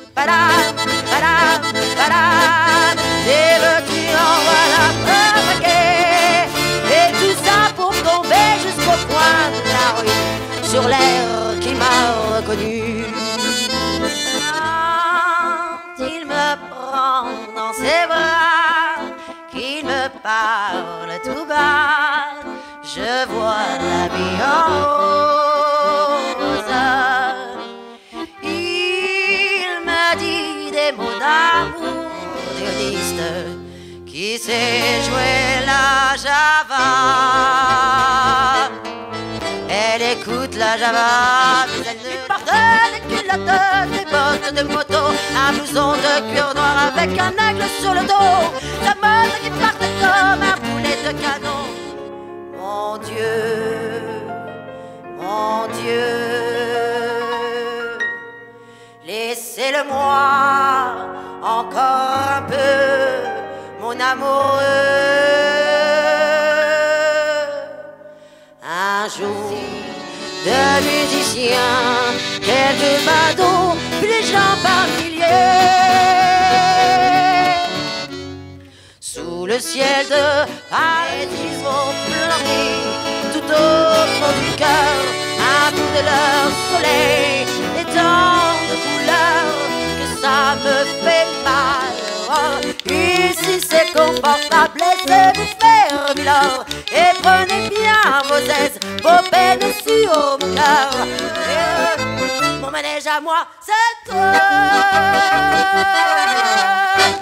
padam, padam, padam. Et le client voilà provoqué. Et tout ça pour tomber jusqu'au coin de la rue, sur l'air qui m'a reconnu. Quand il me prend dans ses bras, qu'il me parle tout bas, je vois la vie en rose. Il me dit des mots d'amour violiste qui sait jouer la java. Elle écoute la java, mais elle ne porte des culottes, des bottes de moto, un blouson de cuir noir avec un aigle sur le dos, sa moto qui part comme un boulet de canon. Mon Dieu, mon Dieu, laissez-le-moi encore un peu, mon amoureux. Un jour de musiciens, quelques badauds, puis les gens par milliers. Sous le ciel de Paris, ils vont planter tout au fond du cœur un bout de leur soleil, et tant de couleurs que ça me fait mal. Ici c'est confortable, laissez-vous faire, milord, et prenez bien vos aises, vos peines sur mon cœur. Mon manège à moi, c'est toi.